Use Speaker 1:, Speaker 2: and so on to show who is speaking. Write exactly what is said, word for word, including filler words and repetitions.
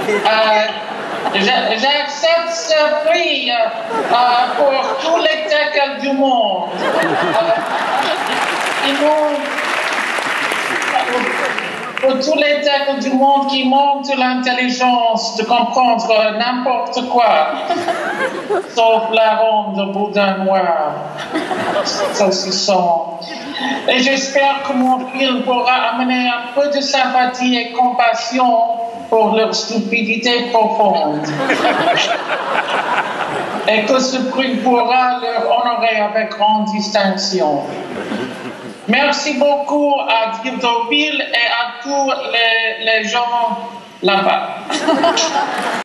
Speaker 1: Euh, J'accepte ce prix euh, euh, pour tous les tackles du monde. Euh, ils m'ont- pour tous les tackles du monde qui manquent de l'intelligence de comprendre n'importe quoi, sauf l'arôme de boudin noir, saucisson. Et j'espère que mon film pourra amener un peu de sympathie et compassion pour leur stupidité profonde. Et que ce prix pourra leur honorer avec grande distinction. Merci beaucoup à Deauville et à tous les, les gens là-bas.